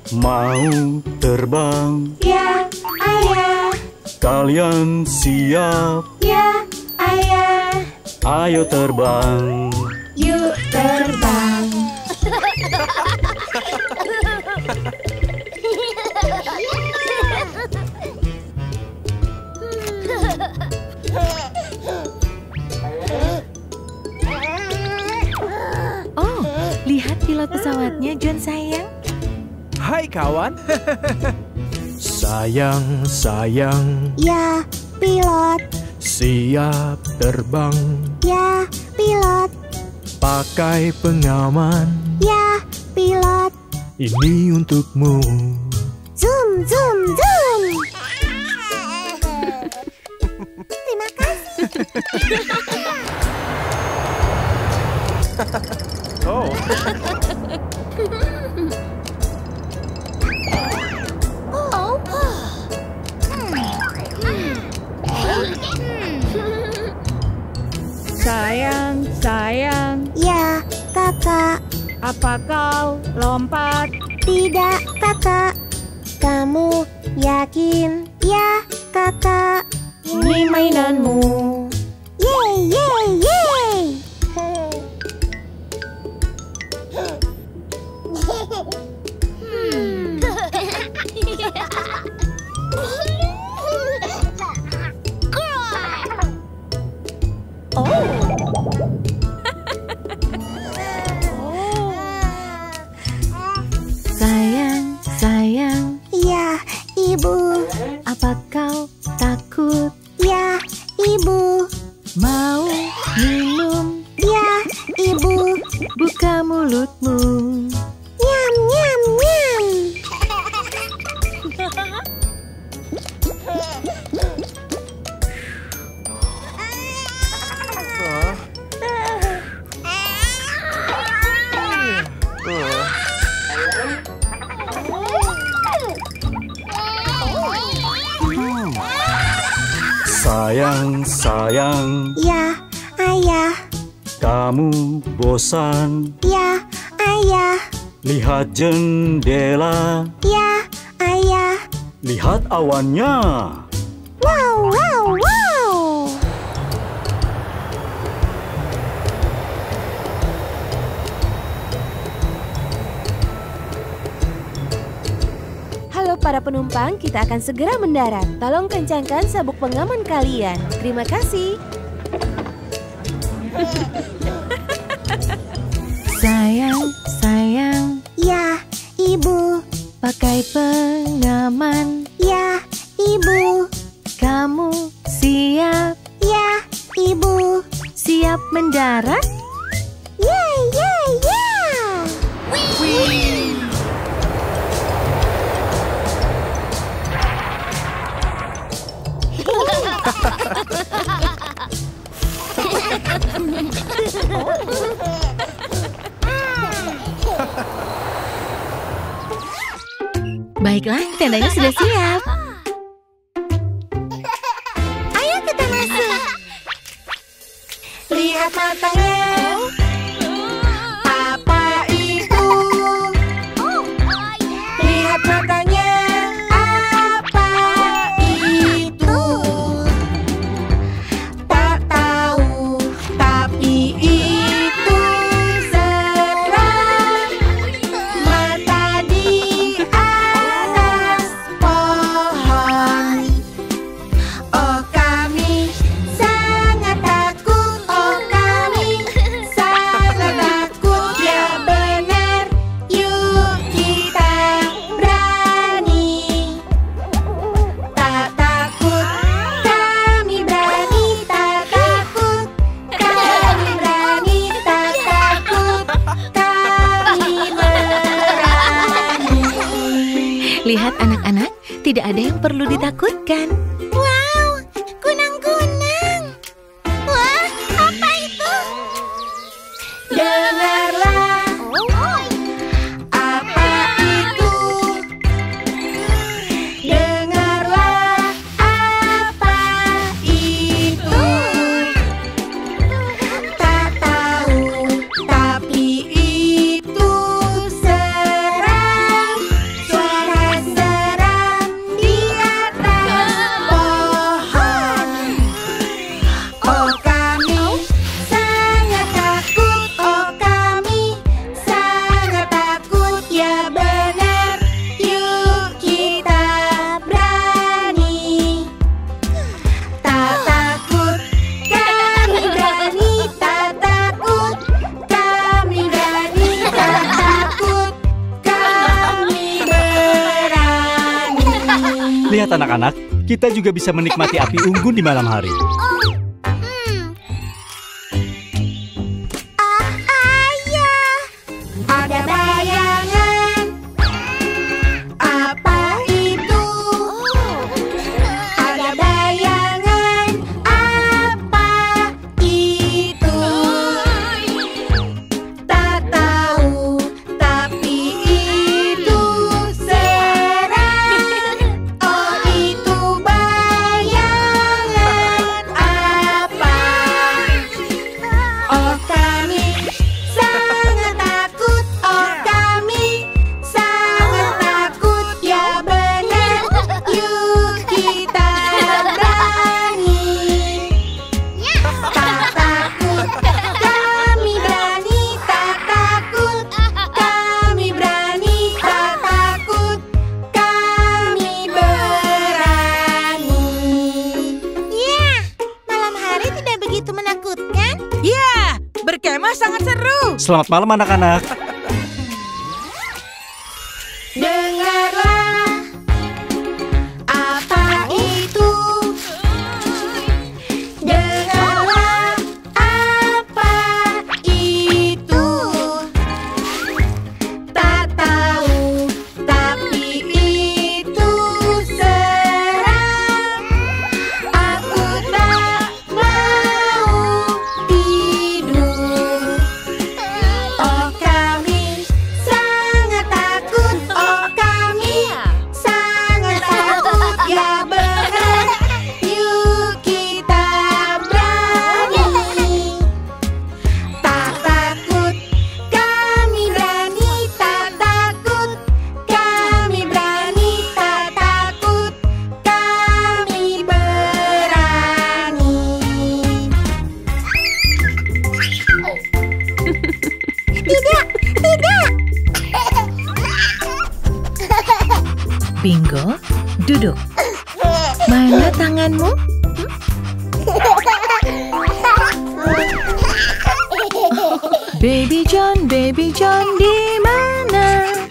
Mau terbang? Ya, ayah. Kalian siap? Ya, ayah. Ayo terbang. Yuk terbang. Oh, lihat pilot pesawatnya, John sayang. Hai kawan. Sayang, sayang, Ya, pilot. siap terbang. Ya, pilot. Pakai pengaman, Ya, pilot. ini untukmu. Zoom, zoom, zoom. Terima kasih. Oh. Oh. Sayang, sayang, Ya, kakak. apa kau lompat? Tidak, kakak. Kamu yakin? Ya, kakak. Ini mainanmu. Yeay, yeay, yeay. Sayang, sayang, Ya, ibu. apa kau takut? Ya, ibu. Mau minum? Ya, ibu. Buka mulutmu. Nyam, nyam, nyam. Sayang, sayang, Ya, ayah. kamu bosan? Ya, ayah. Lihat jendela, Ya, ayah. lihat awannya. Wow, wow, wow. Halo para penumpang, kita akan segera mendarat. Tolong kencangkan sabuk pengaman kalian. Terima kasih. Sayang, sayang, Ya, ibu. pakai pengaman. Ya, ibu. Kamu siap? Ya, ibu. Siap mendarat? Yeay, yeay, yeay. Baiklah, tendanya sudah siap. Ayo kita masuk. Lihat matanya. Apa itu? Lihat matanya. Apa itu? Tak tahu, tapi itu serem. Mata di atas pohon. Oh kami sangat takut. Oh kami sangat takut. Ya benar. Yuk kita berani. Tak takut. Kami berani. Tak takut. Kami berani. Tak takut. Kami berani. Lihat anak-anak, tidak ada yang perlu ditakutkan. Wow, kunang-kunang. Wah, apa itu? Dengarlah. Apa itu? Dengarlah. Apa itu? Tak tahu, tapi itu serem. Lihat anak-anak, kita juga bisa menikmati api unggun di malam hari. Ayah, ada bayangan. Apa itu? Ada bayangan. Apa itu? Tak tahu, tapi itu seram. Oh, itu bayangan apa? Oh, kami sangat takut. Oh, kami sangat takut. Ya benar, yuk kita berani. Tak takut, kami berani. Tak takut, kami berani. Tak takut, kami berani. Ya, malam hari tidak begitu menakutkan. Ya, berkemah sangat seru. Selamat malam anak-anak. Dengarlah, apa itu? Dengarlah, apa itu? Tak tahu, tapi itu seram. Aku tak mau tidur. Oh, kami sangat takut. Oh, kami sangat takut. Ya benar, yuk kita berani. Tak takut, kami berani. Tak takut, kami berani. Tak takut, kami berani. Tidak, tidak. Bingo, duduk. Mana tanganmu? Baby John, di mana?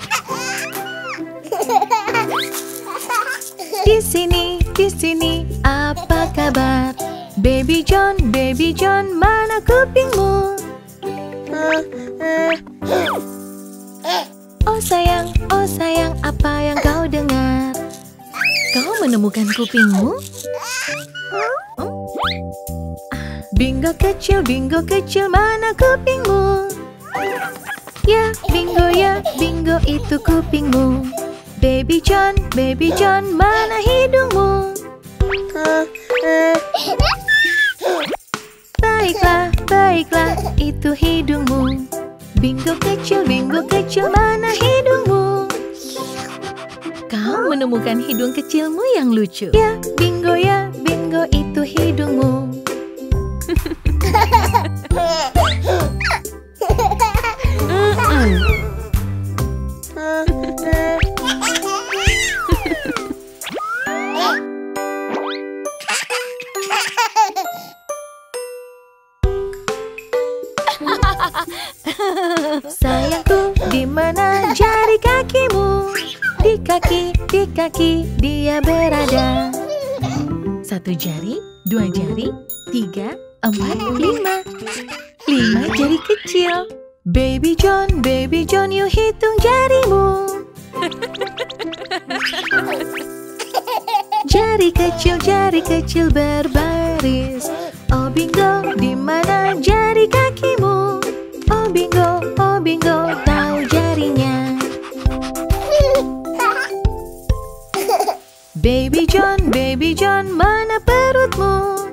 Di sini, apa kabar? Baby John, mana kupingmu? Oh sayang, apa yang kau dengar? Kau menemukan kupingmu? Bingo kecil, mana kupingmu? Ya, bingo itu kupingmu. Baby John, mana hidungmu? Baiklah, itu hidungmu. Bingo kecil, mana hidungmu? Kau menemukan hidung kecilmu yang lucu. Ya, bingo, itu hidungmu. Sayangku, di mana jari kakimu? Di kaki dia berada. 1 jari, 2 jari, 3, 4, 5. 5 jari kecil. Baby John, you hitung jarimu. Jari kecil berbaris. Oh bingo, di mana jari kakimu? Oh bingo, tahu jarinya. Baby John, mana perutmu?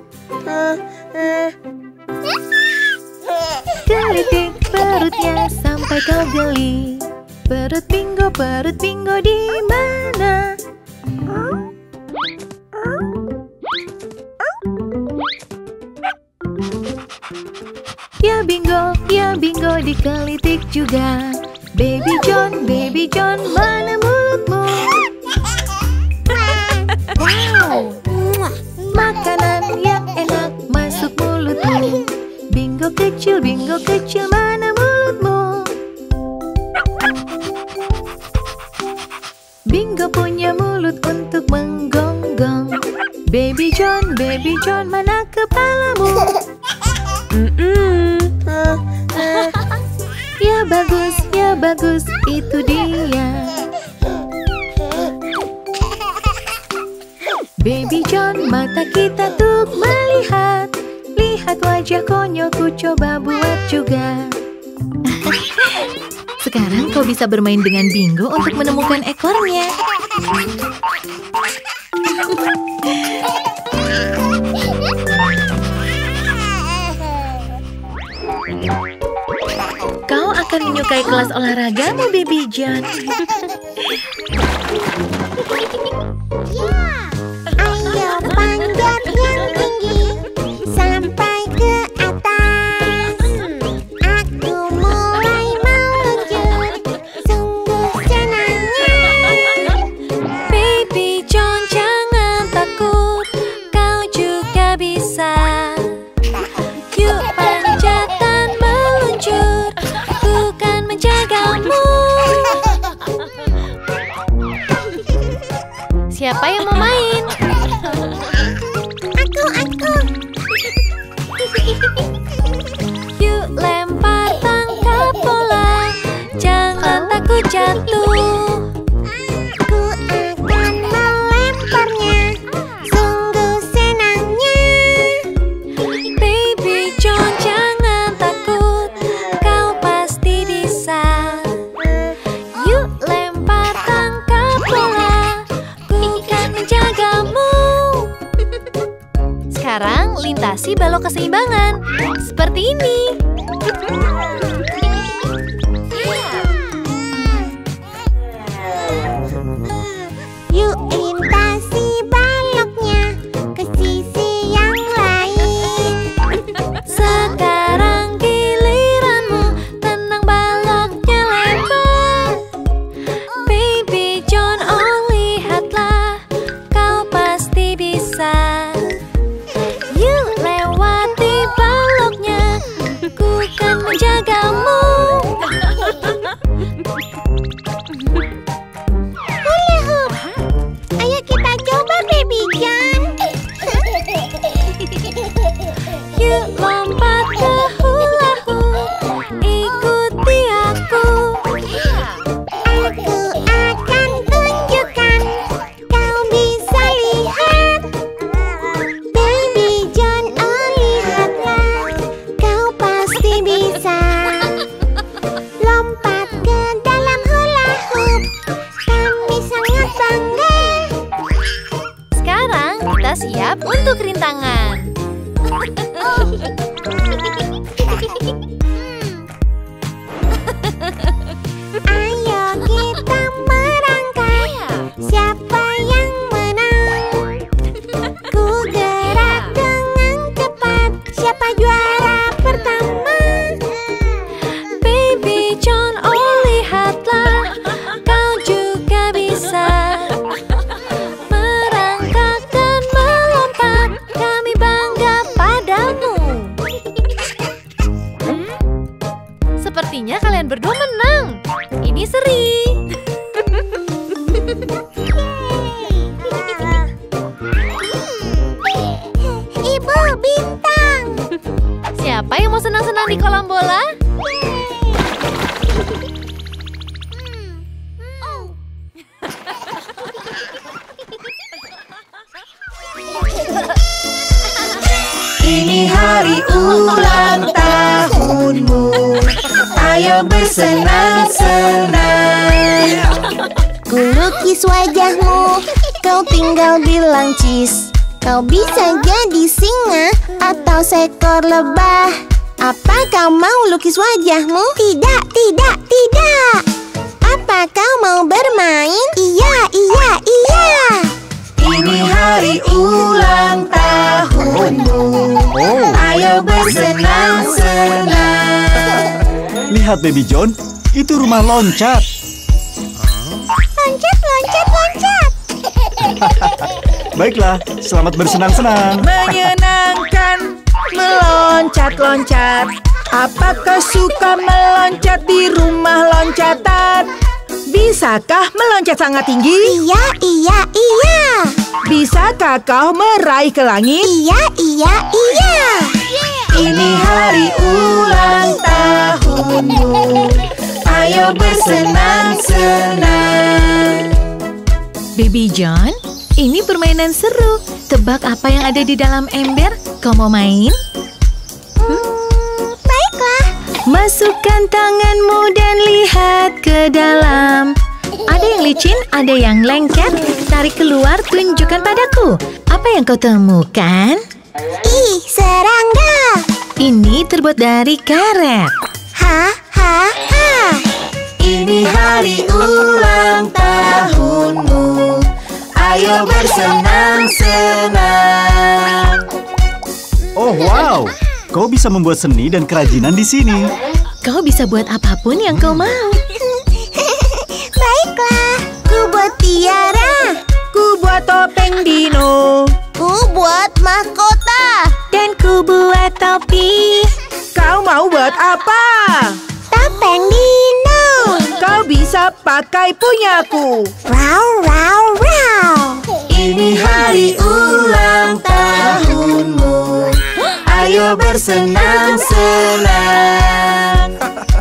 Gelitik perutnya sampai kau geli. Perut bingo di mana? Ya bingo dikelitik juga. Baby John, mana mulutmu? Wow, makanan yang enak masuk mulutmu. Bingo kecil, mana mulutmu? Bingo punya mulut untuk menggonggong. Baby John, mana kepalamu? Ya bagus, itu dia. Baby John, mata kita tuh melihat. Lihat wajah konyolku, coba buat juga. Sekarang kau bisa bermain dengan Bingo untuk menemukan ekornya. Kau akan menyukai kelas olahragamu, Baby John. Ayo panjat yang tinggi sampai ke atas. Aku mulai meluncur, sungguh senangnya. Baby John, jangan takut, kau juga bisa. Yuk panjat dan meluncur, ku kan menjagamu. Siapa yang mau main? Aku. Yuk lempar tangkap bola, jangan takut jatuh. Aku akan melemparnya, sungguh senangnya. Baby John, jangan takut, kau pasti bisa. Yuk lempar tangkap bola, ku kan menjagamu. Sekarang lintasi balok keseimbangan, seperti ini. Yuk lintasi baloknya ke sisi yang lain. Sekarang giliranmu, tenang baloknya lempar. Baby John, oh lihatlah, kau pasti bisa. Yuk lewati baloknya, ku kan menjagamu. Hula hoop. Ayo kita coba, Baby John. Yuk lompat ke hula hoop, ikuti aku. Aku akan tunjukkan, kau bisa lihat. Baby John, oh lihatlah, kau pasti bisa. Lompat ke dalam hula hoop, kami sangat bangga. Sekarang kita siap untuk rintangan. Ayo kita merangkak, siapa yang menang? Ku gerak dengan cepat, siapa juara pertama? Baby John, oh lihatlah, kau juga bisa. Merangkak dan melompat, kami bangga padamu. Sepertinya kalian berdua menang. Ini seri. Ibu bintang. Siapa yang mau senang-senang di kolam bola? Ini hari ulang tahunmu, ayo bersenang-senang. Ku lukis wajahmu, kau tinggal bilang cheese. Kau bisa jadi singa atau seekor lebah. Apa kau mau lukis wajahmu? Tidak, tidak, tidak. Apa kau mau bermain? Iya, iya, iya. Ini hari ulang tahunmu, ayo bersenang-senang. Lihat Baby John, itu rumah loncat. Loncat, loncat, loncat. Baiklah, selamat bersenang-senang. Menyenangkan, meloncat-loncat. Apakah suka meloncat di rumah loncatan? Bisakah meloncat sangat tinggi? Iya, iya, iya. Bisakah kau meraih ke langit? Iya, iya, iya. Ini hari ulang tahunmu. Ayo bersenang-senang. Baby John, ini permainan seru. Tebak apa yang ada di dalam ember? Kau mau main? Baiklah. Masukkan tanganmu dan lihat ke dalam. Ada yang licin, ada yang lengket. Tarik keluar, tunjukkan padaku. Apa yang kau temukan? Ih, serangga. Ini terbuat dari karet. Ha, ha, ha. Ini hari ulang tahunmu. Ayo bersenang-senang. Oh wow, kau bisa membuat seni dan kerajinan di sini. Kau bisa buat apapun yang kau mau. Baiklah. Ku buat tiara. Ku buat topeng dino. Ku buat mahkota. Dan ku buat topi. Kau mau buat apa? Topeng dino. Kau bisa pakai punyaku. Rau, rau, rau. Ini hari ulang tahunmu. Ayo bersenang-senang.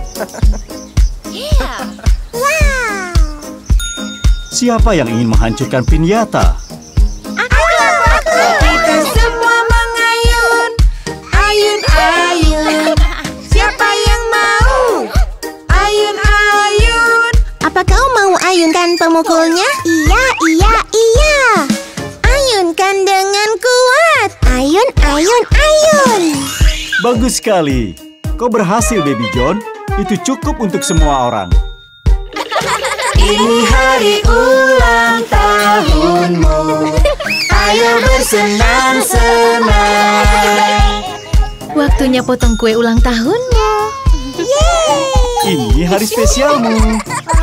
Wow. Siapa yang ingin menghancurkan pinyata? Aku. Kita semua mengayun. Ayun, ayun. Siapa yang mau? Ayun, ayun. Apa kau mau ayunkan pemukulnya? Iya, iya, iya. Ayunkan dengan kuat. Ayun, ayun, ayun. Bagus sekali. Kau berhasil, Baby John. Itu cukup untuk semua orang. Ini hari ulang tahunmu. Ayo bersenang-senang. Waktunya potong kue ulang tahunmu. Ini hari spesialmu.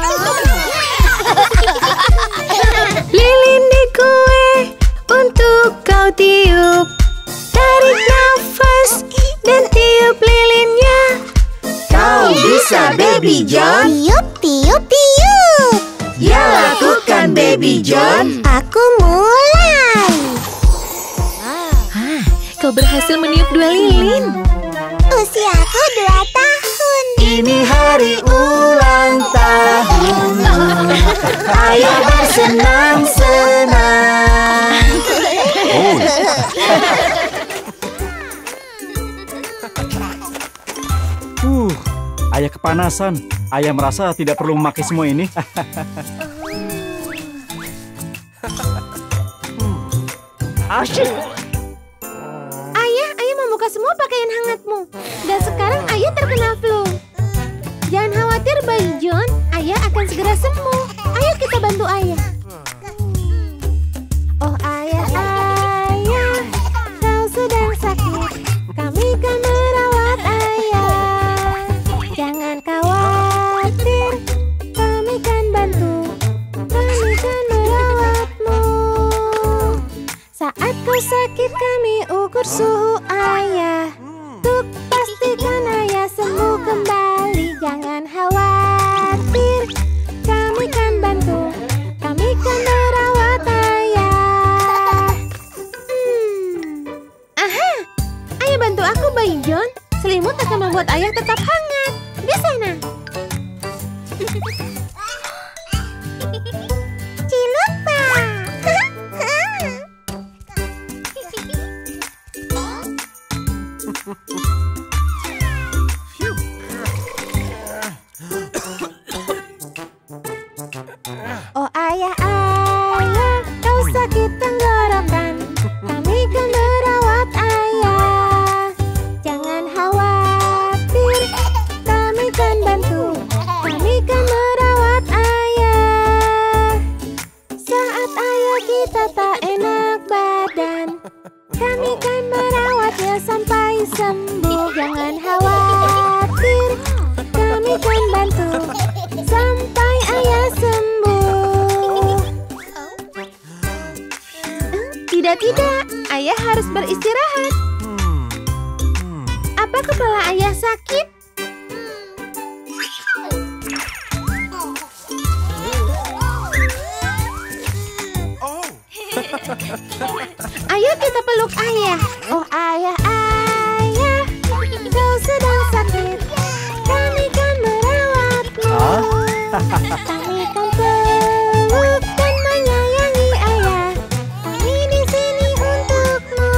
Lilin di kue untuk kau tiup. Tarik nafas dan tiup lilinnya. Kau bisa, Baby John. Tiup, tiup, tiup. Ya, lakukan, Baby John. Aku mulai. Kau berhasil meniup 2 lilin. Usiaku 2 tahun. Ini hari ulang tahunmu. Ayo bersenang-senang. Ayah kepanasan. Ayah merasa tidak perlu memakai semua ini. Ayah membuka semua pakaian hangatmu. Dan sekarang ayah terkena flu. Jangan khawatir, Bayi John. Ayah akan segera sembuh. Ayo kita bantu ayah. Oh ayah, kau sedang sakit. Kami kan merawat ayah. Jangan khawatir, kami kan bantu. Kami kan merawatmu. Saat kau sakit kami ukur suhu ayah. Untuk pastikan ayah sembuh kembali. Jangan khawatir, kami kan bantu. Kami kan merawat ayah. Aha, ayah bantu aku, Bayi John. Selimut akan membuat ayah tetap hangat. Di sana. Cilupa. Oh ayah, kau sakit tenggorokan. Kami kan merawat ayah. Jangan khawatir, kami kan bantu. Kami kan merawat ayah. Saat ayah kita tak enak badan, kami kan merawatnya sampai sembuh. Jangan khawatir, kami kan bantu sampai ayah sembuh. Tidak, ayah harus beristirahat. Apa kepala ayah sakit? Ayo kita peluk ayah. Oh ayah, ayah, kau sedang sakit. Kami kan merawatmu. Kami kan peluk dan menyayangi ayah. Kami di sini untukmu.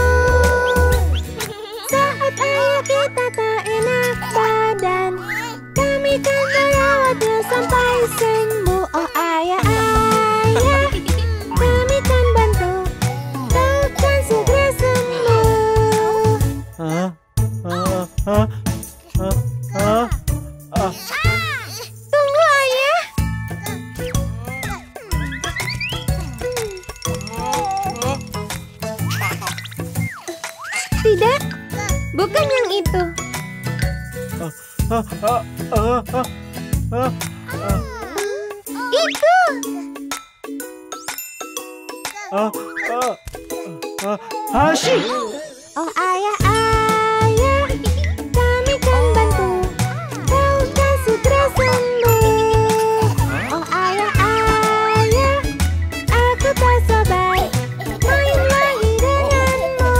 Saat ayah kita tak enak badan, kami kan merawatnya sampai sembuh. Oh ayah, ayah, kami kan bantu. Kau kan segera sembuh. Tunggu ayah. Tidak, bukan yang itu. Itu. Hashi. Oh ayah, ayah, kami kan bantu. Kau kan segera sembuh. Oh ayah, ayah, aku tak sabar main lagi denganmu.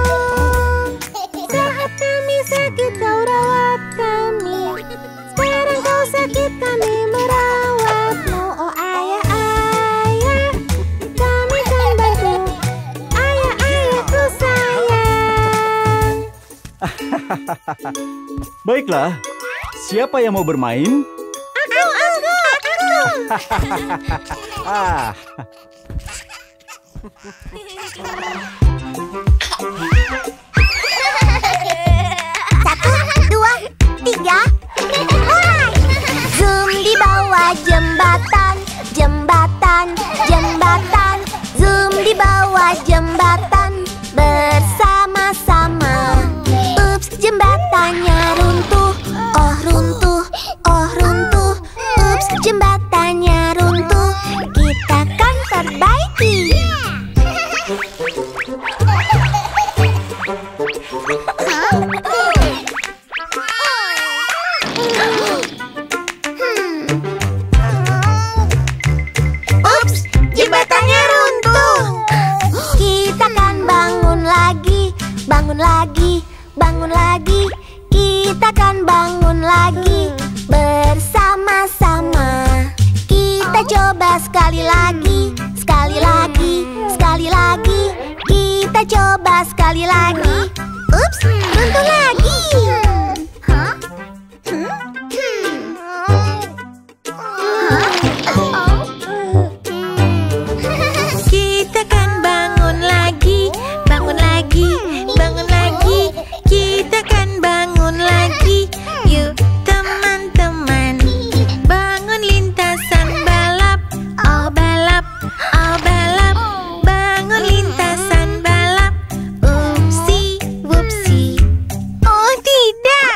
Saat kami sakit kau rawat kami. Sekarang kau sakit kami merawatmu. Oh ayah, ayah, kami kan bantu. Ayah, ayahku sayang. Baiklah, siapa yang mau bermain? Aku. Ah, Satu, dua, tiga, mulai! Zoom di bawah jembatan, jembatan, jembatan. Zoom di bawah jembatan bersama-sama. Ups, jembatannya runtuh. Oh runtuh, oh runtuh. Ups, jembatannya runtuh. Kita kan perbaiki. Ups, jembatannya runtuh. Kita kan bangun lagi, bangun lagi, bangun lagi. Kita kan bangun lagi bersama-sama. Kita coba sekali lagi, sekali lagi, sekali lagi. Kita coba sekali lagi. Ups, runtuh lagi. Kita kan bangun lagi, bangun lagi, bangun lagi. Kita kan bangun lagi. Yuk teman-teman, bangun lintasan balap. Oh balap, oh balap. Bangun lintasan balap. Upsi, wupsi. Oh tidak.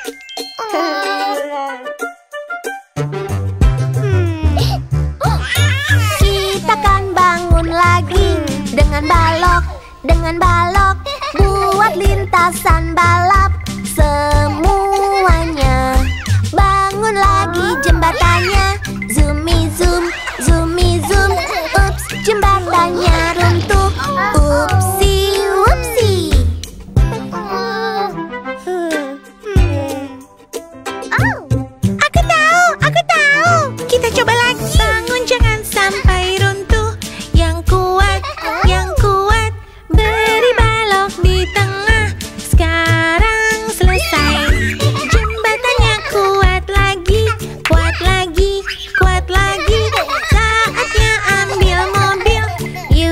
Kita kan bangun lagi dengan balok, dengan balok. Buat lintasan balap semuanya. Bangun lagi jembatannya. Zoomy zoom, zoomy zoom. Ups, jembatannya runtuh. Upsi, wupsi. Aku tahu, aku tahu. Kita coba lagi. Bangun jangan sampai runtuh. Yang kuat, yang kuat. Beri balok di tengah. Sekarang selesai. Jembatannya kuat lagi, kuat lagi, kuat lagi. Saatnya ambil mobil.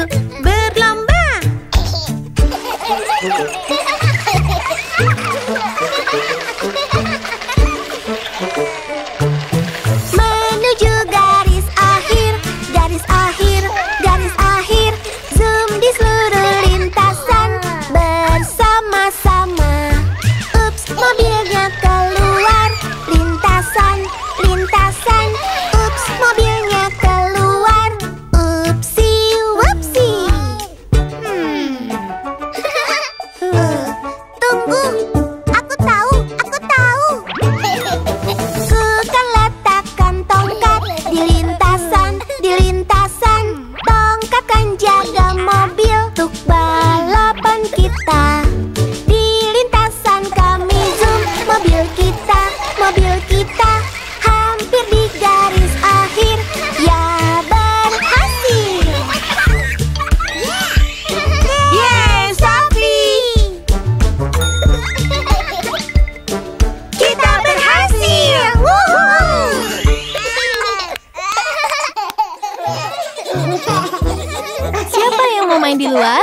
Siapa yang mau main di luar?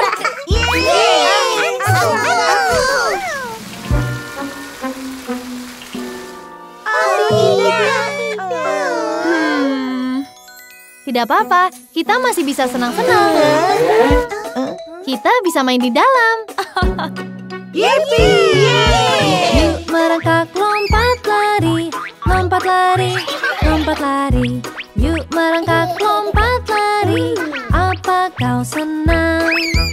Tidak apa-apa, kita masih bisa senang-senang. Kita bisa main di dalam. Yuk merangkak lompat lari, lompat lari, lompat lari. Yuk merangkak lompat lari, apa kau senang?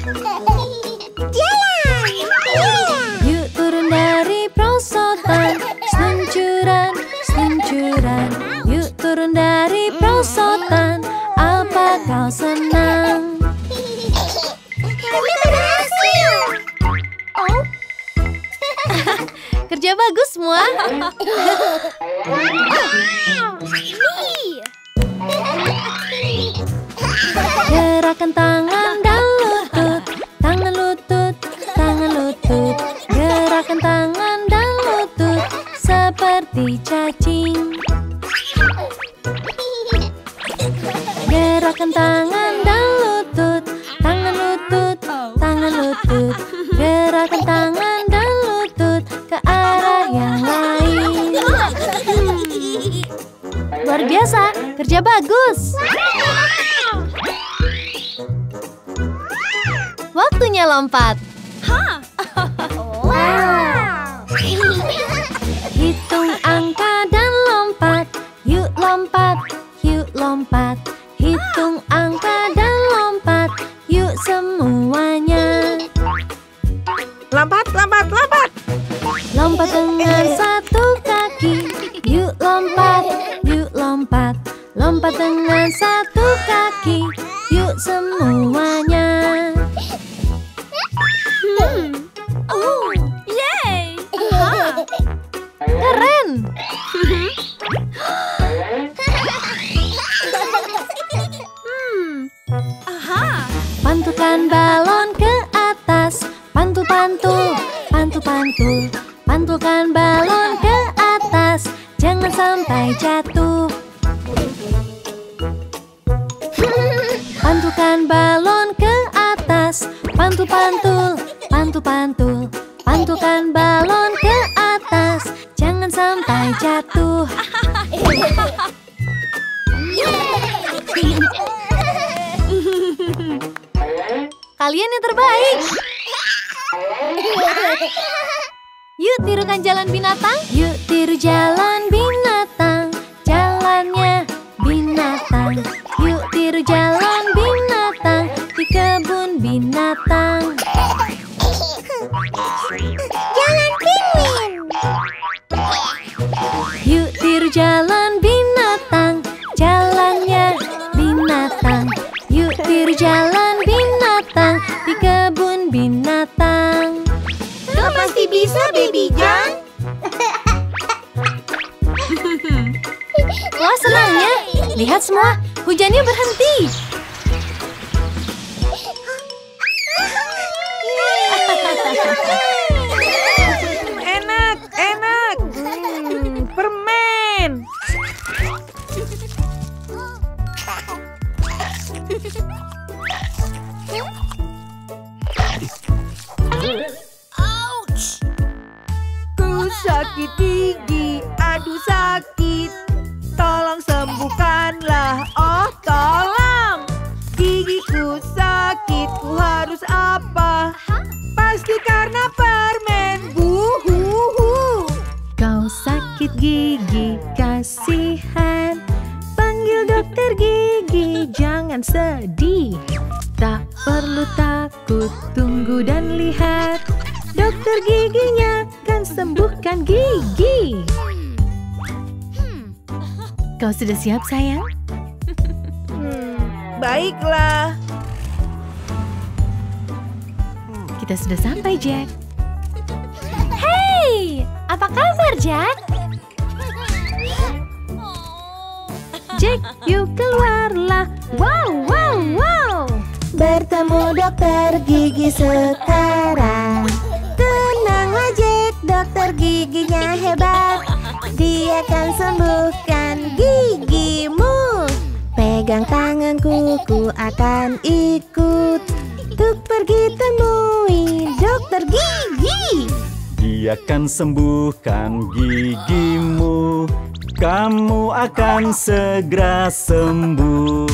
Yuk turun dari perosotan, seluncuran, seluncuran. Yuk turun dari perosotan, apa kau senang? Kerja bagus semua. Gerakan tangan dan lutut, tangan lutut, tangan lutut. Gerakan tangan dan lutut seperti cacing. Gerakan tangan dan lutut, tangan lutut, tangan lutut. Gerakan tangan dan lutut ke arah yang lain. Luar biasa, kerja bagus. Waktunya lompat. Hitung angka dan lompat. Yuk lompat, yuk lompat. Hitung angka dan lompat. Yuk semuanya. Lompat, lompat, lompat. Lompat dengan satu kaki. Yuk lompat, yuk lompat. Lompat dengan satu kaki. Yuk semuanya. Keren. Pantukan balon ke atas. Pantul-pantul, pantul-pantul. Pantulkan balon ke atas. Jangan sampai jatuh. Pantulkan balon ke atas. Pantul-pantul, pantul-pantul. Pantulkan balon ke atas. Jangan sampai jatuh. Kalian yang terbaik. Yuk tirukan jalan binatang. Yuk tiru jalan binatang. Jalannya binatang. Yuk tiru jalan binatang di kebun binatang. Jalan pinguin. Yuk tiru jalan binatang. Jalannya binatang. Yuk tiru jalan binatang di kebun binatang. Kau pasti bisa, Baby John. Wah, senangnya. Lihat semua, hujannya berhenti. Enak, enak. Permen. Ku sakit gigi, aduh sakit. Tolong sembuhkanlah, oh tolong. Gigiku sakit, ku harus apa? Pasti karena permen, buhuhu. Kau sakit gigi, kasihan. Panggil dokter gigi, jangan sedih. Tak perlu takut, tunggu dan lihat. Dokter giginya kan sembuhkan gigi. Kau sudah siap, sayang? Baiklah. Kita sudah sampai, Jack. Hey, apa kabar, Jack? Jack, yuk keluarlah. Wow, wow, wow. Bertemu dokter gigi sekarang. Tenanglah Jack, dokter giginya hebat. Dia akan sembuhkan gigimu. pegang tanganku, ku akan ikut untuk pergi temui dokter gigi. Dia akan sembuhkan gigimu, kamu akan segera sembuh.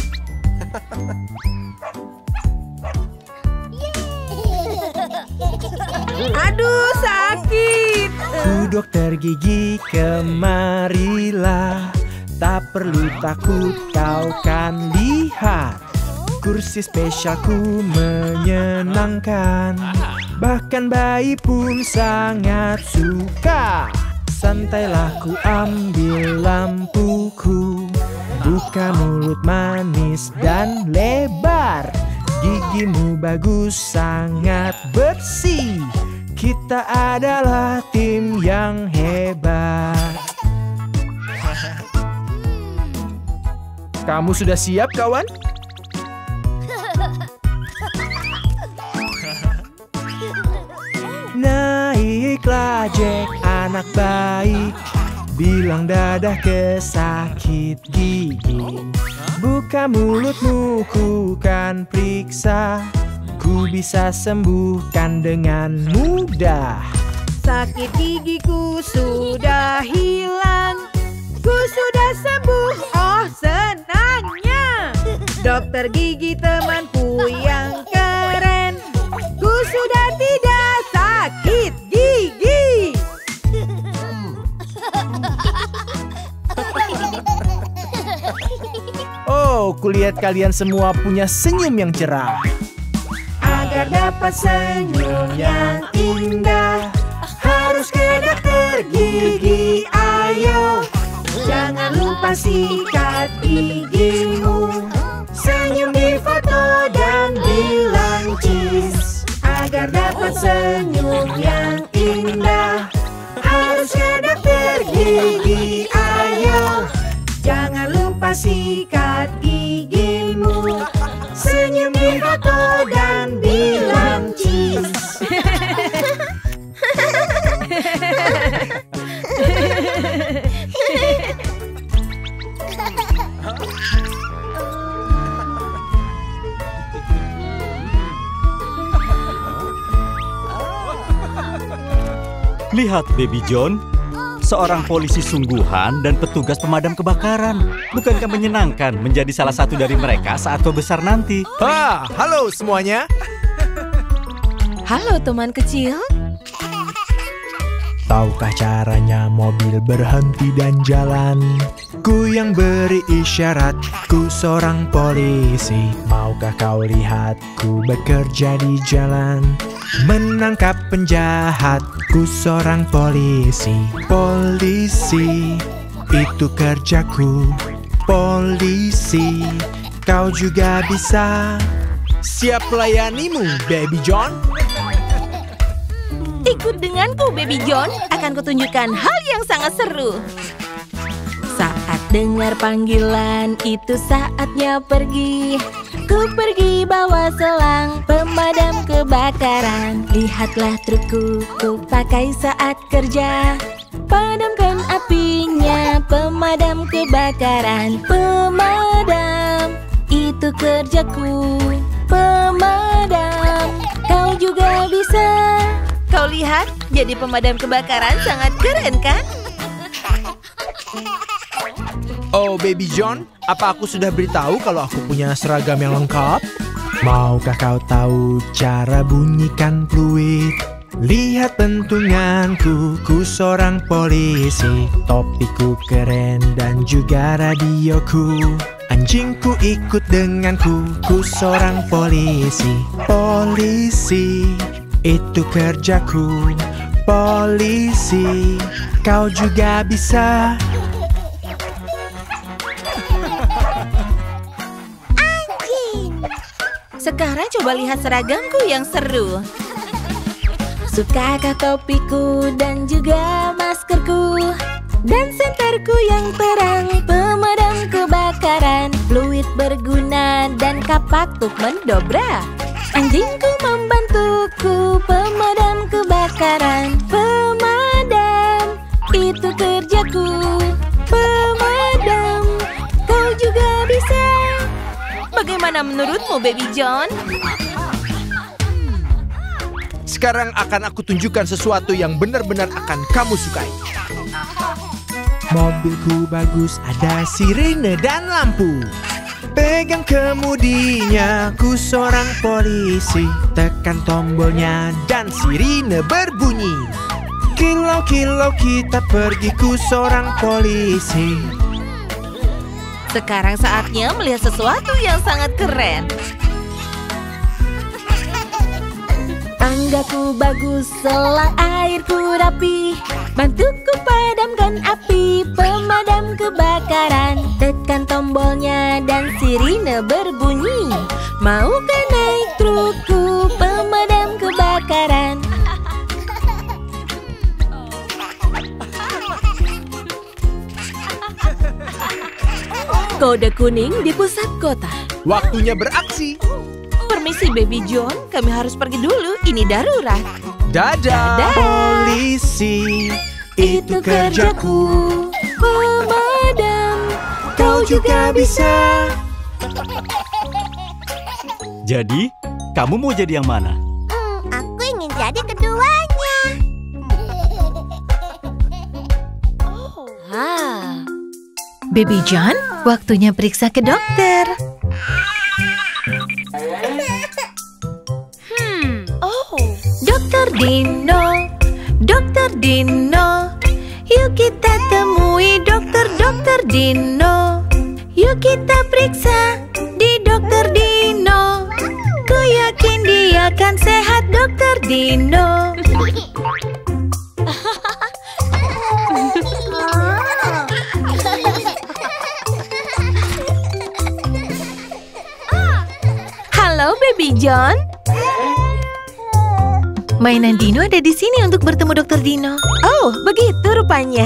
Aduh, sakit. Dokter gigi, kemarilah. Tak perlu takut, kau kan lihat. Kursi spesialku menyenangkan. Bahkan bayi pun sangat suka. Santailah, ku ambil lampuku. Buka mulut manis dan lebar. Gigimu bagus, sangat bersih. Kita adalah tim yang hebat. Kamu sudah siap, kawan? Naiklah Jack, anak baik. Bilang dadah ke sakit gigi. Buka mulutmu, ku kan periksa. Ku bisa sembuhkan dengan mudah. Sakit gigiku sudah hilang. Ku sudah sembuh, oh senangnya. Dokter gigi temanku yang keren. Ku sudah tidak sakit gigi. Oh, kulihat kalian semua punya senyum yang cerah. Agar dapat senyum yang indah, harus ke dokter gigi, ayo. Jangan lupa sikat gigimu. Senyum di foto dan bilang cheese. Agar dapat senyum yang indah, harus ke dokter gigi, ayo. Jangan lupa sikat gigimu. Senyum di foto dan bilang cheese. Lihat Baby John, seorang polisi sungguhan dan petugas pemadam kebakaran. Bukankah menyenangkan menjadi salah satu dari mereka saat kau besar nanti? Halo semuanya. Halo teman kecil. Tahukah caranya mobil berhenti dan jalan? Ku yang beri isyarat, ku seorang polisi. Maukah kau lihat ku bekerja di jalan? Menangkap penjahat, ku seorang polisi. Polisi, itu kerjaku. Polisi, kau juga bisa. Siap melayanimu, Baby John. Ikut denganku, Baby John. Akan kutunjukkan hal yang sangat seru. Saat dengar panggilan, itu saatnya pergi. Ku pergi bawa selang pemadam kebakaran. Lihatlah trukku, ku pakai saat kerja. Padamkan apinya, pemadam kebakaran. Pemadam, itu kerjaku. Pemadam, kau juga bisa. Kau lihat, jadi pemadam kebakaran sangat keren kan? Oh, Baby John, apa aku sudah beritahu kalau aku punya seragam yang lengkap? Maukah kau tahu cara bunyikan fluid? Lihat pentunganku, ku seorang polisi. Topiku keren dan juga radioku. Anjingku ikut denganku, ku seorang polisi. Polisi, itu kerjaku. Polisi, kau juga bisa. Sekarang coba lihat seragamku yang seru. Sukakah topiku dan juga maskerku? Dan senterku yang terang, pemadam kebakaran. Fluid berguna dan kapak untuk mendobrak. Anjingku membantuku, pemadam kebakaran. Pemadam, itu kerjaku. Pemadam, kau juga bisa. Bagaimana menurutmu, Baby John? Sekarang akan aku tunjukkan sesuatu yang benar-benar akan kamu sukai. Mobilku bagus, ada sirene dan lampu. Pegang kemudinya, ku seorang polisi. Tekan tombolnya dan sirine berbunyi. Kilau-kilau kita pergi, ku seorang polisi. Sekarang saatnya melihat sesuatu yang sangat keren. Tanggaku bagus, selang airku rapi. Bantuku padamkan api, pemadam kebakaran. Tekan tombolnya dan sirine berbunyi. Maukah naik trukku, pemadam kebakaran? Kode kuning di pusat kota. Waktunya beraksi. Permisi, Baby John, kami harus pergi dulu. Ini darurat. Dadah, polisi, itu kerjaku. Pemadam, Kau juga bisa. Jadi, kamu mau jadi yang mana? Aku ingin jadi keduanya. Baby John, waktunya periksa ke dokter. Dokter Dino, yuk kita temui Dokter Dino. Yuk kita periksa di Dokter Dino. Ku yakin dia akan sehat, Dokter Dino. halo, Baby John. Mainan Dino ada di sini untuk bertemu Dokter Dino. Oh, begitu rupanya.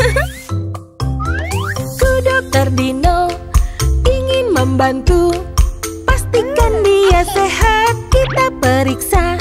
Ku Dokter Dino ingin membantu. Pastikan dia sehat, kita periksa.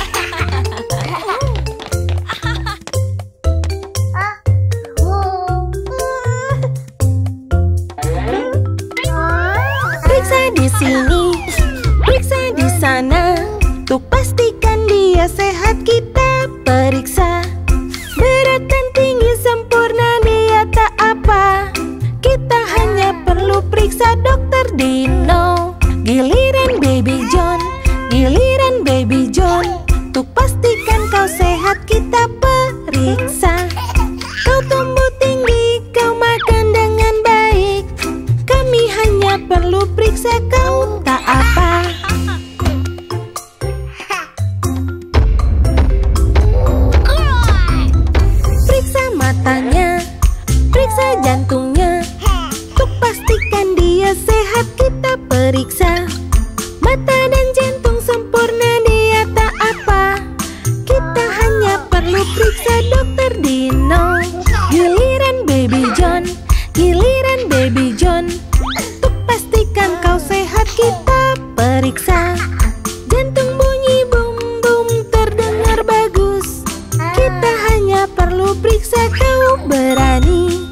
Periksa di sini, periksa di sana. Untuk pastikan dia sehat, kita periksa. Berat dan tinggi sempurna, dia tak apa. Kita hanya perlu periksa Dokter Dino. Giliran Baby John, giliran Baby John. Untuk pastikan kau sehat, kita periksa. Kau tumbuh tinggi, kau makan dengan baik. Kami hanya perlu periksa kau tak apa. Matanya, periksa jantungnya. Untuk pastikan dia sehat, kita periksa. Mata dan jantung sempurna, dia tak apa. Kita hanya perlu periksa Dokter Dino. Giliran Baby John, giliran Baby John. Untuk pastikan kau sehat, kita periksa. Jantung bunyi bum bum, terdengar bagus. Kita hanya perlu periksa kau berani.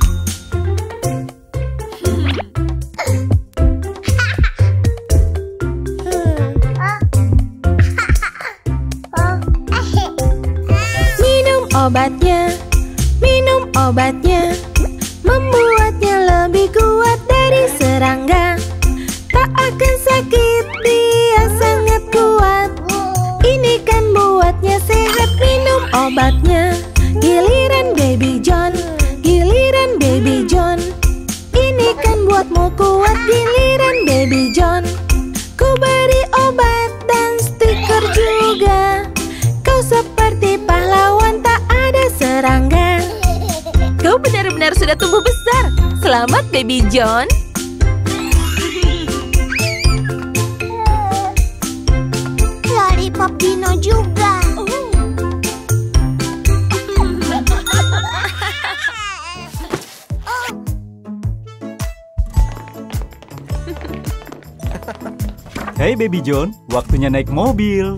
Minum obatnya, minum obatnya. Membuatnya lebih kuat dari serangga. Tak akan sakit, dia sangat kuat. Ini kan buatnya sehat, minum obatnya. Giliran Baby John, giliran Baby John. Ini kan buatmu kuat, giliran Baby John. Ku beri obat dan stiker juga. Kau seperti pahlawan, tak ada serangga. Kau benar-benar sudah tumbuh besar. Selamat, Baby John. Lollipop Dino juga. Hey Baby John, waktunya naik mobil.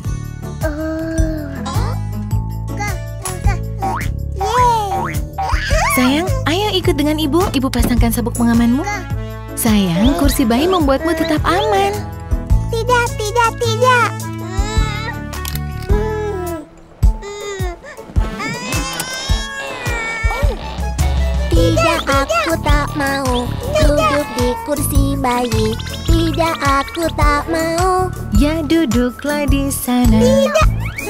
Sayang, ayo ikut dengan ibu. Ibu pasangkan sabuk pengamanmu. Sayang, kursi bayi membuatmu tetap aman. bayi. Tidak, aku tak mau. Ya, duduklah di sana. Tidak.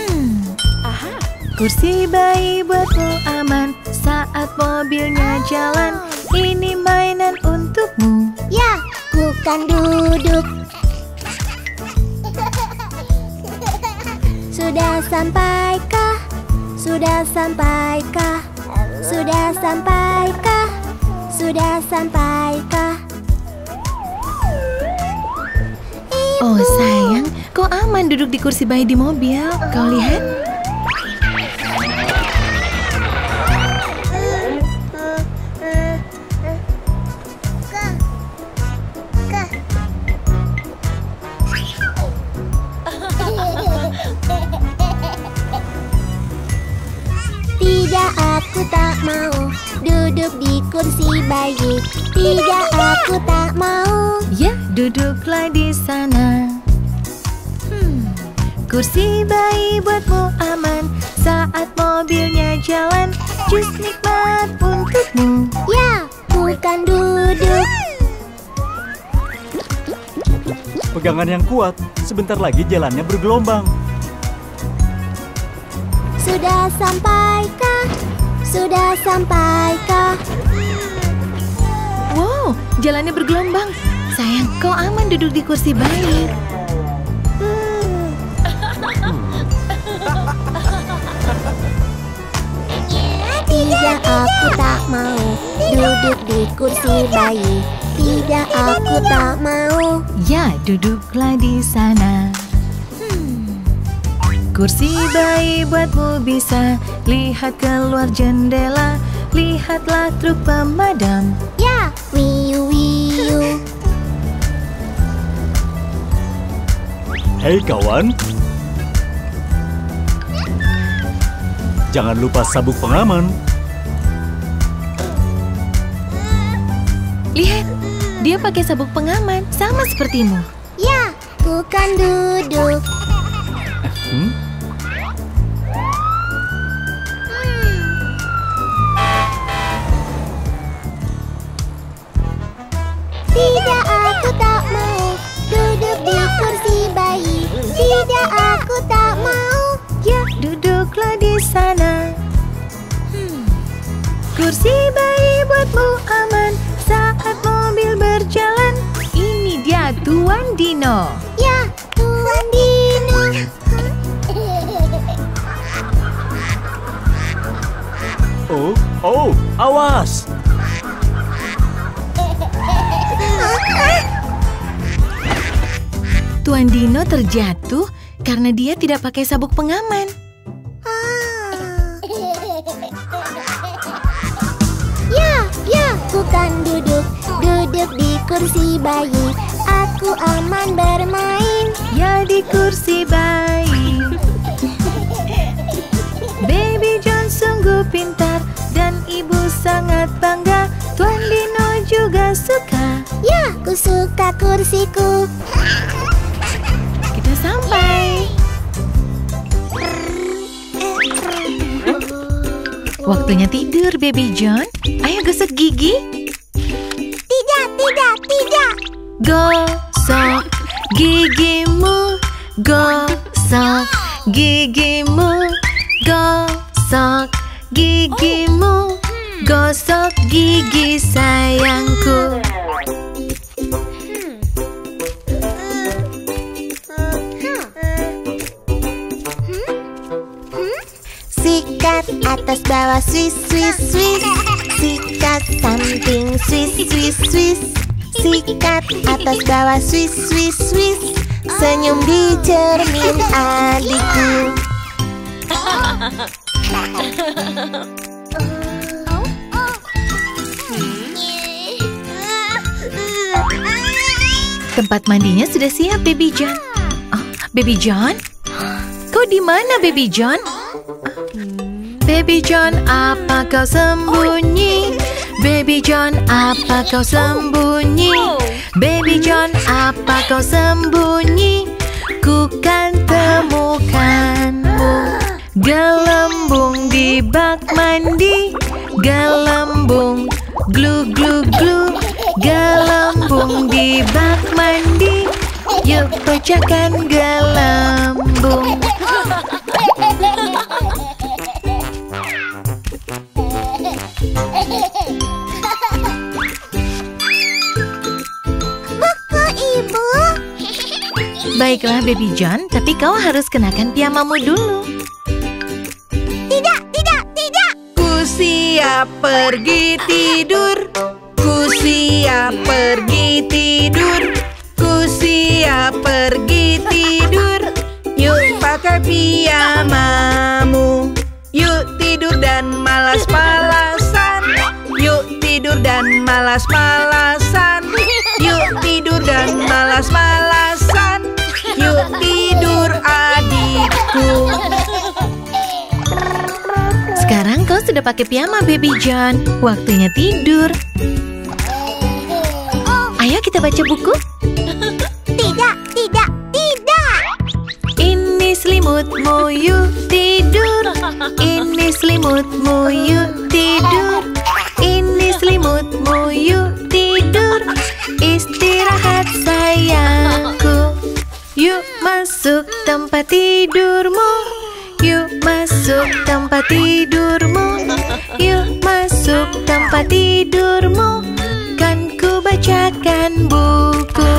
Kursi bayi buatmu aman saat mobilnya jalan. Ini mainan untukmu. Ya, ku kan duduk. Sudah sampaikah? Sudah sampaikah? Sudah sampaikah? Sudah sampaikah? Oh sayang, kau aman duduk di kursi bayi di mobil. Kau lihat? Tidak, aku tak mau duduk di kursi bayi. Tidak, aku tak mau. Ya, duduklah di sana. Kursi bayi buatmu aman saat mobilnya jalan. Jus nikmat untukmu. Ya, bukan duduk. Pegangan yang kuat. Sebentar lagi jalannya bergelombang. Sudah sampaikah? Sudah sampaikah? Wow, jalannya bergelombang. Sayang, kau aman duduk di kursi bayi. Tidak, aku tak mau duduk di kursi bayi. Tidak, aku tak mau. Ya, duduklah di sana. Kursi bayi buatmu bisa lihat keluar jendela. Lihatlah truk pemadam. Ya, wiu wiu. Hei kawan, jangan lupa sabuk pengaman. Lihat, dia pakai sabuk pengaman sama sepertimu. Ya, bukan duduk. Tidak, aku tak mau duduk di kursi bayi. Tidak, aku tak mau. Ya, duduklah di sana. Kursi bayi buatmu aman saat mobil berjalan. Ini dia Tuan Dino. Ya, Tuan Dino. Oh, awas! Tuan Dino terjatuh karena dia tidak pakai sabuk pengaman. Ya, bukan duduk di kursi bayi. Aku aman bermain. Ya, di kursi bayi. Baby John sungguh pintar dan ibu sangat bangga. Tuan Dino juga suka. Ya, ku suka kursiku. Kita sampai. Waktunya tidur, Baby John. Ayo gosok gigi. Tidak. Gosok gigimu. Gosok gigimu. Gosok gigimu. Gosok gigi sayangku. Sikat atas bawah swiss swiss swiss. Sikat samping swiss swiss swiss. Sikat atas bawah swiss swiss swiss. Senyum di cermin adikku. Tempat mandinya sudah siap, Baby John. Oh, Baby John? Kau di mana, Baby John? Baby John, apa kau sembunyi? Baby John, apa kau sembunyi? Baby John, apa kau sembunyi? Ku kan temukanmu. Gelembung di bak mandi. Gelembung, glu glu glu. Gelembung di pecahkan gelembung. Buku ibu. Baiklah, Baby John, tapi kau harus kenakan piyamamu dulu. Tidak, tidak, tidak. Ku siap pergi tidur. Ku siap pergi tidur. Ku siap pergi tidur. Yuk pakai piyamamu. Yuk tidur dan malas-malasan. Yuk tidur dan malas-malasan. Yuk tidur dan malas-malasan. Yuk tidur adikku. Sekarang kau sudah pakai piyama, Baby John. Waktunya tidur. Ayo kita baca buku. Tidak, tidak, tidak. Ini selimutmu, yuk tidur. Ini selimutmu, yuk tidur. Ini selimutmu, yuk tidur. Istirahat sayangku. Yuk masuk tempat tidurmu. Yuk masuk tempat tidurmu. Yuk masuk tempat tidurmu. Kan ku bacakan buku.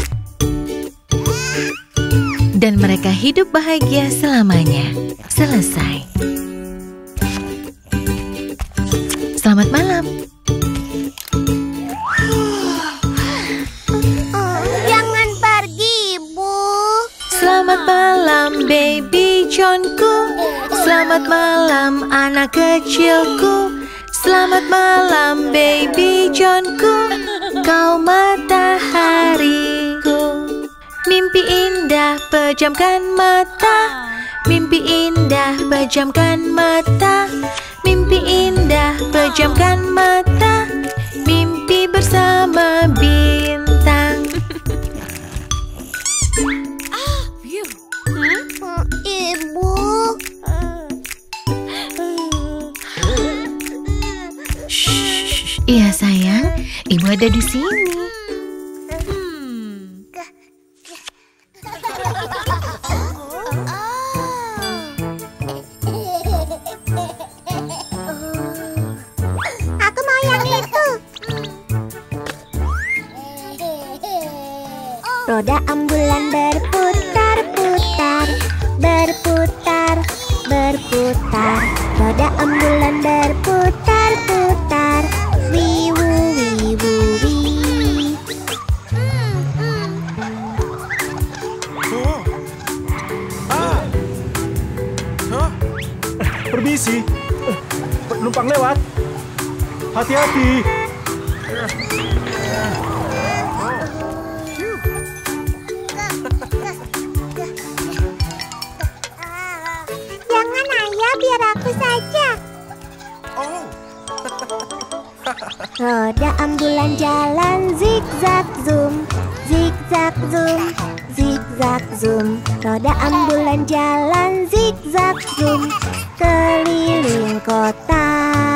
Dan mereka hidup bahagia selamanya. Selesai. Selamat malam. Jangan pergi, Bu. Selamat malam, Baby Johnku. Selamat malam, anak kecilku. Selamat malam, Baby Johnku. Kau matahariku. Mimpi indah, pejamkan mata. Mimpi indah, pejamkan mata. Mimpi indah, pejamkan mata. Mimpi bersama bintang. Ibu. Shh, iya sayang, ibu ada di sini. Aku mau yang itu. Roda ambulan berputar-putar, berputar, berputar. Roda ambulan berputar-putar, wiwu, wiwu, wii. Permisi. Numpang lewat. Hati-hati. Jangan ayah, biar aku saja. Roda ambulan jalan zigzag zoom, zigzag zoom, zigzag zoom. Roda ambulan jalan zigzag zoom, keliling kota.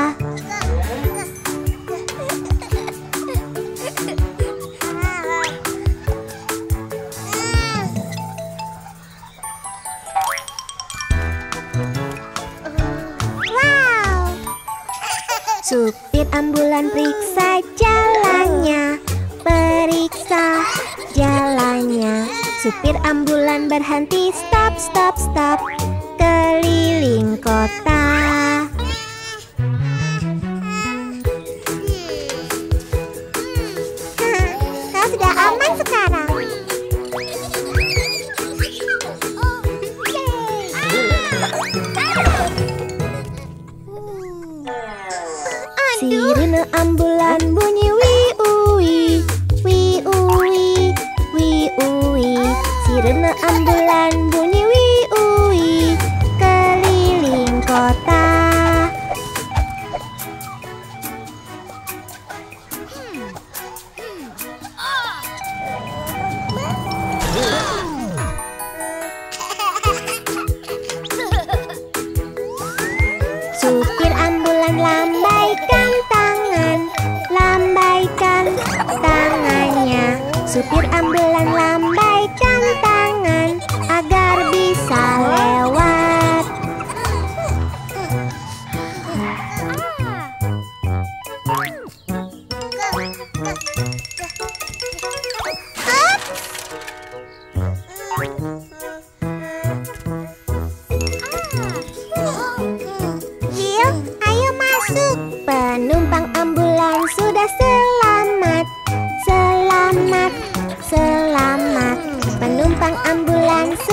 Wow! Supir ambulan periksa jalannya, periksa jalannya. Supir ambulan berhenti, stop, stop, stop, keliling kota. Kau sudah aman sekarang. Sirene ambulan bunyi wii-uwi, wii-uwi, wii-uwi. Sirene ambulan bunyi wii-uwi, keliling kota. Supir ambulan lambaikan tangan, lambaikan tangannya. Supir ambulan lambaikan tangan.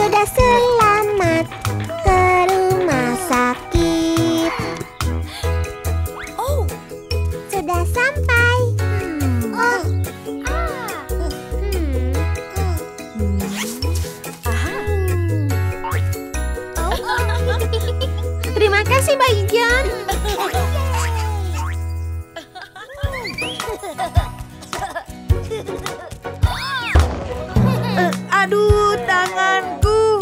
sudah selamat ke rumah sakit. Sudah sampai. Terima kasih, Bayi John. Aduh, tanganku.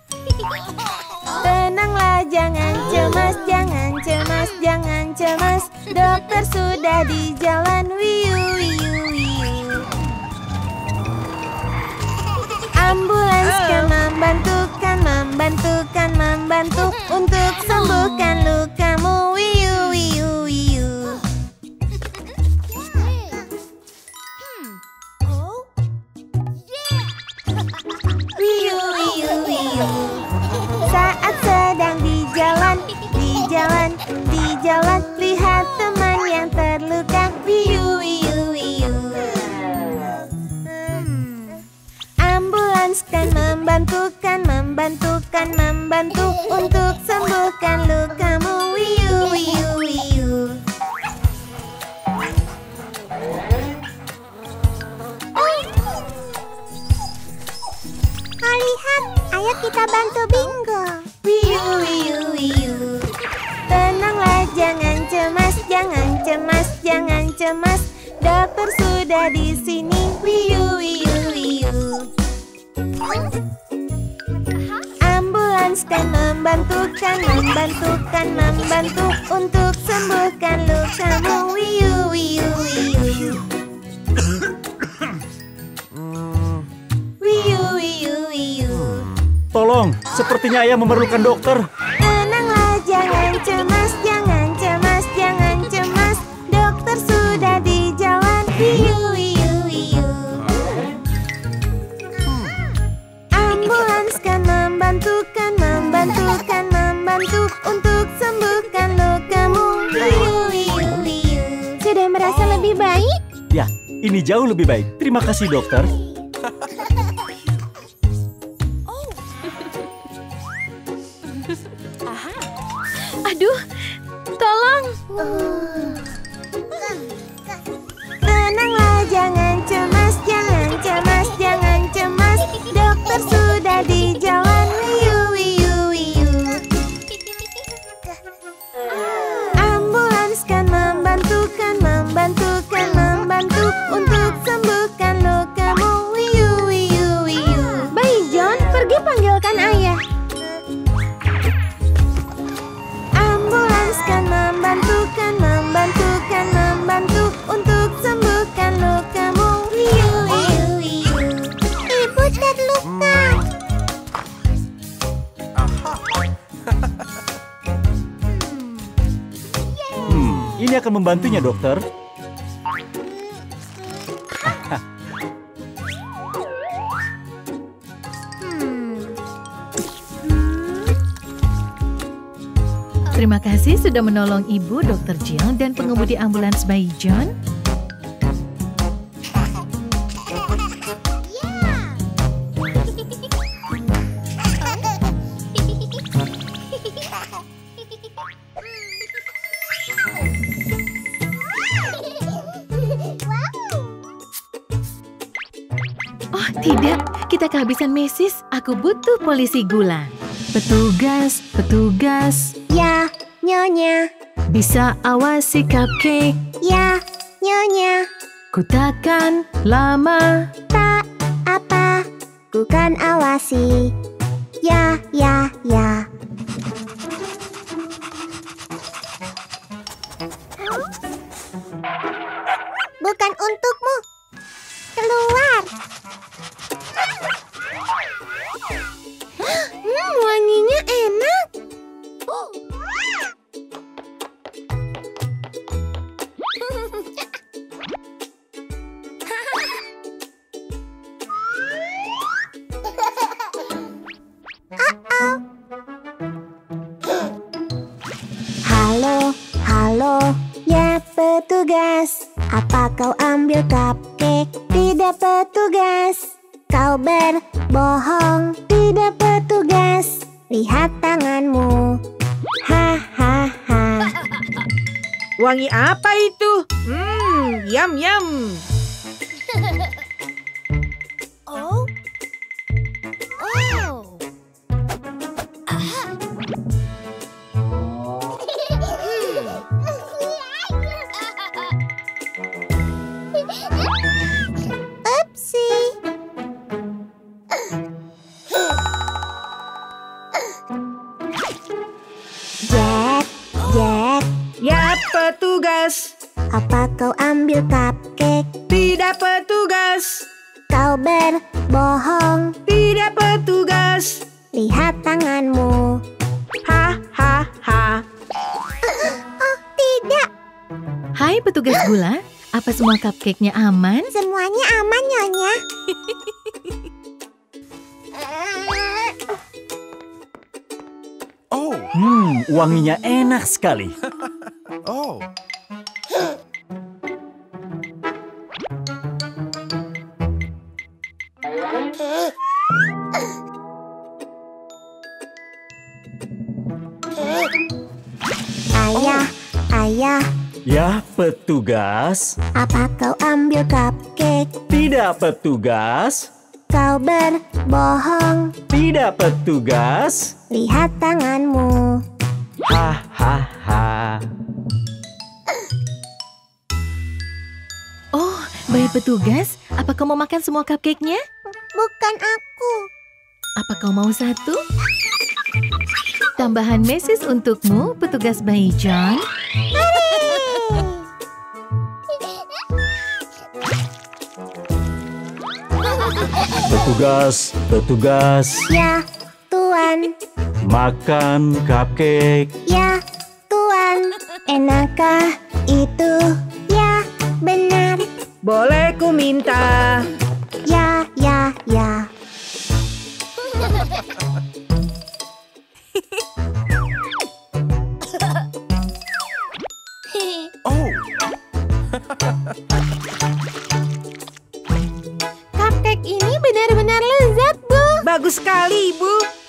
Tenanglah, jangan cemas, jangan cemas, jangan cemas. Dokter sudah di jalan. Wiu, wiu, wiu. Ambulans kan membantu untuk sembuhkan lukamu. Wiu, wiu, wiu. Wiu, wiu, wiu. Saat sedang di jalan, lihat teman yang terluka. Wiu, wiu, wiu. Ambulans kan membantu untuk sembuhkan lukamu. Wiu, wiu, wiu. Oh, lihat, ayo kita bantu Bingo. Wiu, wiu, wiu. Tenanglah, jangan cemas, jangan cemas, jangan cemas. Dokter sudah di sini. Wiu, wiu, wiu. Ambulans kan membantu untuk sembuhkan lukamu. Wiu, wiu, wiu. Wiu, wiu, wiu. Tolong, sepertinya ayah memerlukan dokter. Tenanglah, jangan cemas, jangan cemas, jangan cemas. Dokter sudah di jalan. Wiu, wiu, wiu. Ambulans kan membantu untuk sembuhkan lukamu. Wiu, wiu, wiu. Sudah merasa lebih baik? Ya, ini jauh lebih baik. Terima kasih, dokter. Aduh, tolong. Tenanglah, jangan cemas, jangan cemas, jangan cemas. Dokter sudah di jalan. Wiu, wiu, wiu. Ambulans kan membantu untuk sembuhkan lukamu. Wiu, wiu, wiu. Bayi John, pergi panggilkan ayah. Ambulans kan membantu untuk sembuhkan lukamu. Wiu, wiu, wiu. Ibu terluka. Ini akan membantunya, dokter. Terima kasih sudah menolong Ibu, Dr. Jill, dan pengemudi ambulans Bayi John. Oh, tidak. Kita kehabisan mesis. Aku butuh polisi gula. Petugas, petugas. Ya, Nyonya. Bisa awasi cupcake. Ya, Nyonya. Ku takkan lama. Tak apa, ku kan awasi. Ya, ya, ya. Bukan untukmu. Keluar. Wanginya enak. Halo, halo, ya petugas. Apa kau ambil cupcake? Tidak petugas. Kau berbohong. Tidak petugas. Lihat tanganmu. Ha ha ha. Wangi apa itu? Yum yum. Oh. Upsi. Jack, Jack, Ya, petugas. apa kau ambil cupcake? Tidak, petugas. Kau berbohong. Tidak, petugas. Lihat tanganmu. Ha ha ha. Oh, tidak. Hai petugas gula, apa semua cupcake-nya aman? Semuanya aman, Nyonya. Oh, Wanginya enak sekali. oh. Ayah, ayah, Ya, petugas. apa kau ambil cupcake? Tidak, petugas. Kau berbohong. Tidak, petugas. Lihat tanganmu. Ha ha ha. Oh, baik petugas, apa kau mau makan semua cupcake-nya? Bukan aku. Apa kau mau satu? Tambahan mesis untukmu, petugas bayi John. Petugas, petugas. Ya, Tuan. Makan cupcake. Ya, Tuan. Enakkah itu? Ya, benar. Boleh ku minta? Ya, ya, ya. Oh, Cupcake ini benar-benar lezat, Bu. Bagus sekali, Bu.